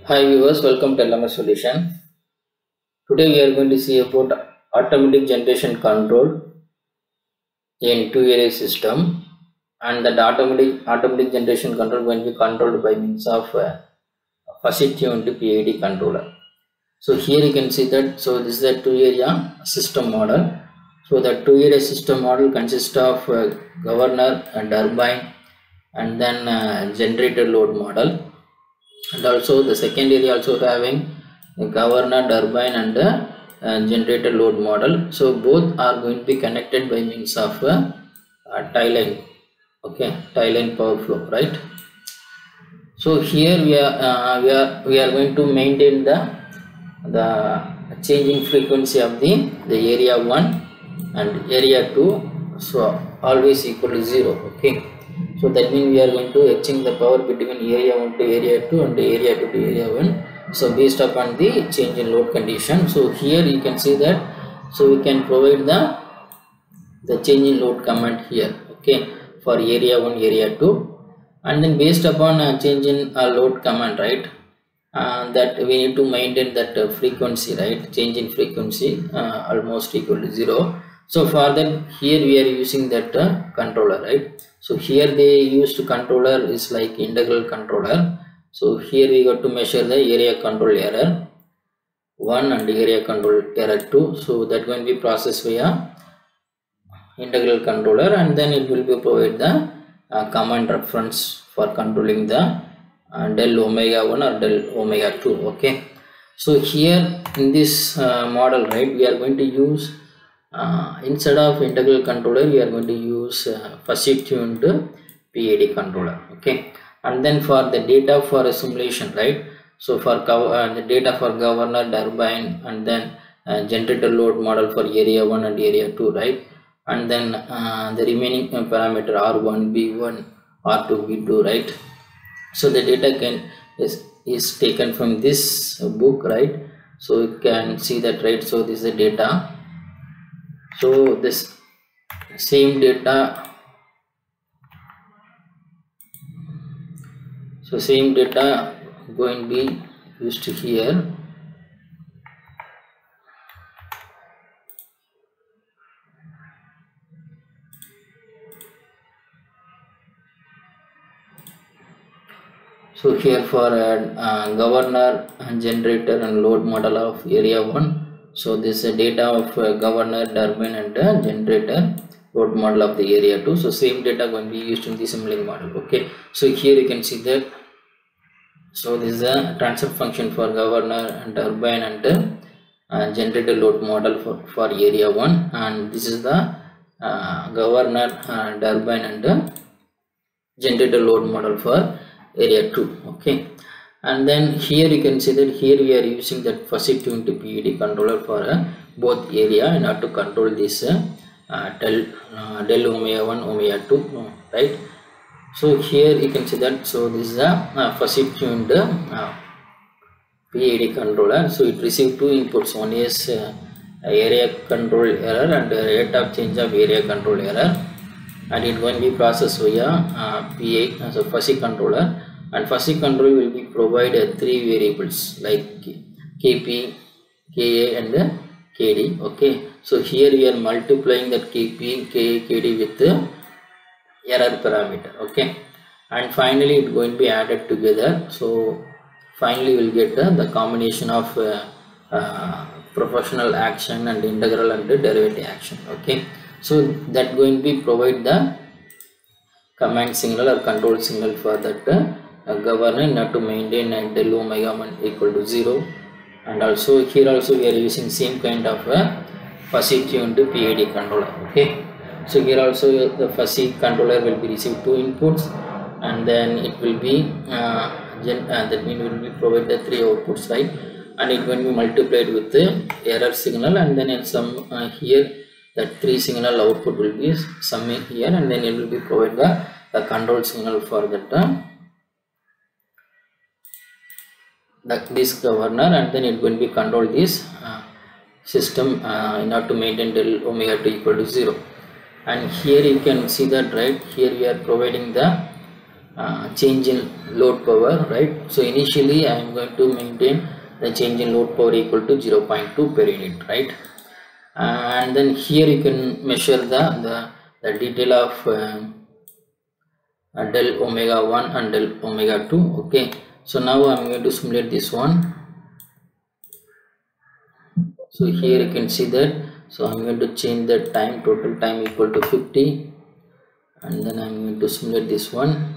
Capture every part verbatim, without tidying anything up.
Hi viewers, welcome to L M S Solution. Today we are going to see about automatic generation control in two-area system, and that automatic automatic generation control going to be controlled by means of uh, Fuzzy-Tuned P I D Controller. So here you can see that. So this is a two-area system model. So the two-area system model consists of uh, governor, and turbine, and then uh, generator load model. And also the second area also having the governor, turbine, and the uh, generator load model. So both are going to be connected by means of a, a tie line. Okay, tie line power flow, right? So here we are uh, we are we are going to maintain the the changing frequency of the the area one and area two, so always equal to zero. Okay, so that means we are going to exchange the power between area one to area two and area two to area one, so based upon the change in load condition. So here you can see that, so we can provide the the change in load command here, okay, for area one, area two, and then based upon a change in uh, load command, right, uh, that we need to maintain that uh, frequency, right, change in frequency uh, almost equal to zero. So for that, here we are using that uh, controller, right? So here they used controller is like integral controller. So here we got to measure the area control error one and area control error two. So that going to be processed via integral controller, and then it will be provide the uh, command reference for controlling the uh, del omega one or del omega two. Okay, so here in this uh, model, right, we are going to use uh, instead of integral controller, we are going to use uh, Fuzzy-Tuned P I D controller. Okay, and then for the data for a simulation, right, so for uh, the data for governor, turbine, and then uh, generator load model for area one and area two, right, and then uh, the remaining uh, parameter R one, B one, R two, B two, right. So the data can is, is taken from this book, right, so you can see that, right. So this is the data, so this same data, so same data going to be used here. So here for uh, uh, governor and generator and load model of area one, so this is data of uh, governor, turbine, and uh, generator load model of the area two. So same data going to be used in the Simulink model. Okay, so here you can see that, so this is a transfer function for governor and turbine and uh, uh, generator load model for, for area one, and this is the uh, governor, uh, turbine, and uh, generator load model for area two. Okay, and then here you can see that here we are using that Fuzzy-Tuned P I D controller for uh, both area in order to control this uh, uh, del, uh, del omega one, omega two, right. So here you can see that, so this is a uh, Fuzzy-Tuned uh, P I D controller. So it received two inputs, one is uh, area control error and uh, rate of change of area control error, and it will be processed via uh, P I, uh, so fuzzy controller, and fuzzy control will be provided three variables like K P, K A, and uh, K D. Okay, so here we are multiplying that K P, K A, K D with the error parameter. Okay, and finally it going to be added together. So finally we'll get uh, the combination of uh, uh, proportional action and integral and derivative action. Okay, so that going to be provide the command signal or control signal for that uh, governor not to maintain and del omega one equal to zero, and also here also we are using same kind of a Fuzzy-Tuned P I D controller. Okay, so here also the fuzzy controller will be receive two inputs, and then it will be uh, gen uh, that means will be provide the three outputs, right, and it will be multiplied with the error signal, and then in some uh, here that three signal output will be summing here, and then it will be provide the, the control signal for that uh, the, this governor, and then it will be control this uh, system uh, in order to maintain del omega two equal to zero. And here you can see that, right, here we are providing the uh, change in load power, right? So initially I am going to maintain the change in load power equal to zero point two per unit, right? And then here you can measure the the, the detail of uh, uh, del omega one and del omega two. Okay, so now I'm going to simulate this one. So here you can see that, so I'm going to change the time, total time equal to fifty, and then I'm going to simulate this one.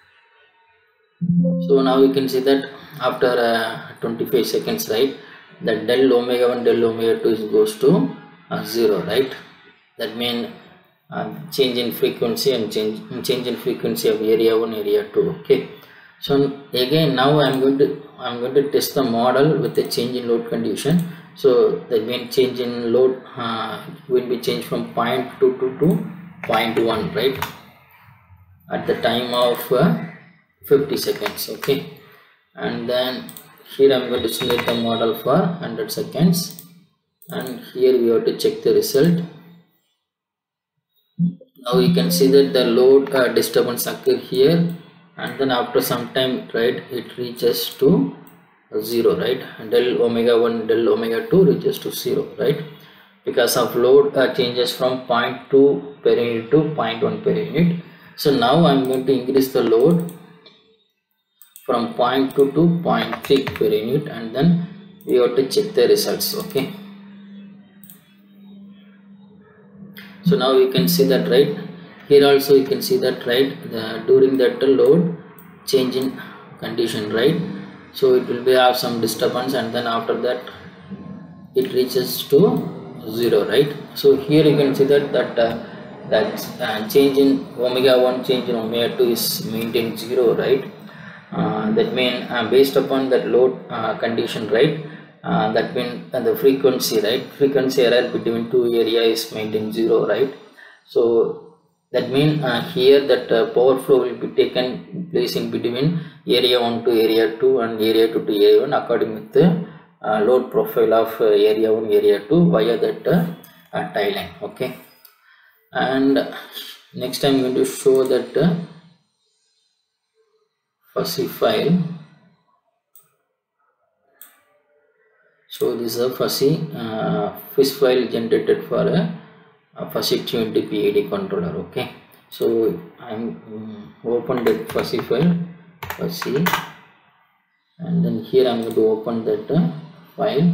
So now you can see that after uh, twenty-five seconds, right, that del omega one del omega two is goes to uh, zero, right? That means uh, change in frequency and change change in frequency of area one, area two. Okay, so again now I'm going to I'm going to test the model with the change in load condition. So that means change in load uh, will be changed from zero point two two to zero point one, right, at the time of uh, fifty seconds. Okay, and then here I'm going to simulate the model for one hundred seconds, and here we have to check the result. Now you can see that the load uh, disturbance occur here, and then after some time, right, it reaches to zero, right? Del omega one del omega two reaches to zero, right, because of load uh, changes from zero point two per unit to zero point one per unit. So now I'm going to increase the load from zero point two to zero point three per unit, and then we have to check the results. Okay, so now you can see that, right, here also you can see that, right, the during that load change in condition, right, so it will be have some disturbance, and then after that it reaches to zero, right? So here you can see that that uh, that uh, change in omega one, change in omega two is maintained zero, right? Uh, that means uh, based upon that load uh, condition, right, uh, that means uh, the frequency, right, frequency error between two area is maintained zero, right? So that means uh, here that uh, power flow will be taken place in between area one to area two and area two to area one according with the uh, load profile of uh, area one, area two via that uh, uh, tie line. Okay, and next I'm going to show that uh, fuzzy file. So this is a fuzzy uh, fuzzy file generated for a, a Fuzzy-Tuned P I D controller. Okay, so I'm um, open that fuzzy file, fuzzy, and then here I'm going to open that uh, file.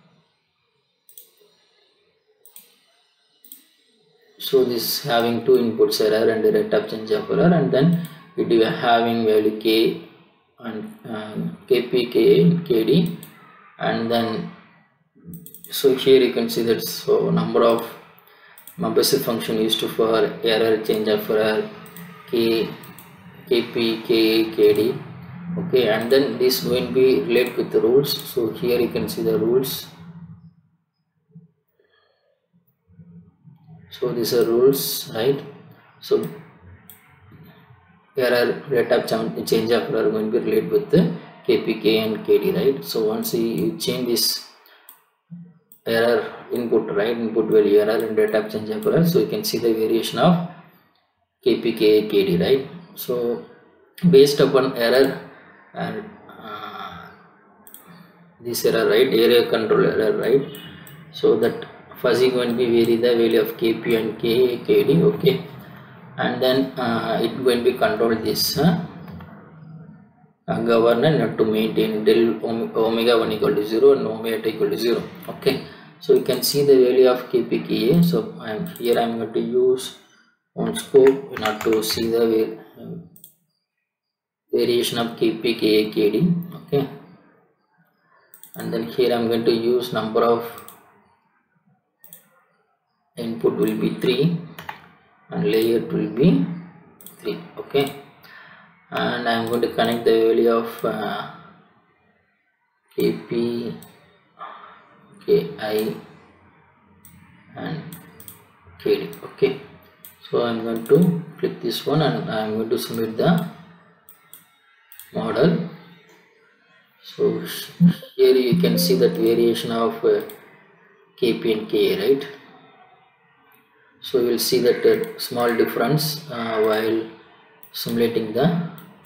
So this having two inputs, error and the rate of change of error, and then it is having value k and uh, kp, ka and kd, and then so here you can see that so number of basic function used for error, change of error, k, kp, ka, kd. Okay, and then this going to be related with the rules. So here you can see the rules. So these are rules, right? So error, rate of change of error going to be related with the kp, k and kd, right? So once you change this error input, right, input value error and rate of change of error, so you can see the variation of kp, ka, kd, right? So based upon error and uh, this error, right, area control error, right, so that fuzzy going to be vary the value of kp and ka, kd. Okay, and then uh, it going to be control this uh, uh, governor not to maintain del omega one equal to zero and omega two equal to zero. Okay, so you can see the value of kp, ka. So I'm here I'm going to use on scope in order to see the variation of kp, ka, kd. Okay, and then here I'm going to use number of input will be three and layer will be three. Okay, and I'm going to connect the value of uh, kp, ki and kd. Okay, so I'm going to click this one and I'm going to submit the model. So here you can see that variation of uh, kp and ka, right? So you will see that uh, small difference uh, while simulating the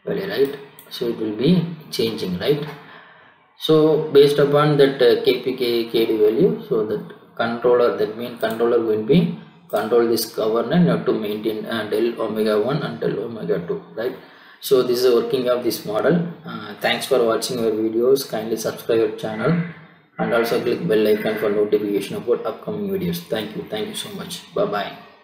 value, right? So it will be changing, right? So based upon that uh, K P K K D value, so that controller, that means controller will be control this governor to maintain uh, del omega one and del omega two, right? So this is the working of this model. Uh, thanks for watching our videos. Kindly subscribe our channel and also click bell icon for notification about upcoming videos. Thank you. Thank you so much. Bye bye.